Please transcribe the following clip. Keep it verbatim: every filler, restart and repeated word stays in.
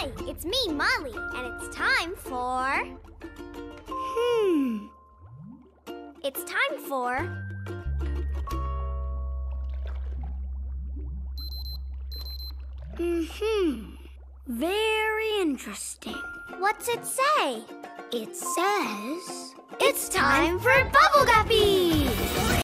Hi, it's me, Molly, and it's time for... Hmm. It's time for... Mm-hmm. Very interesting. What's it say? It says... It's time for Bubble Guppy!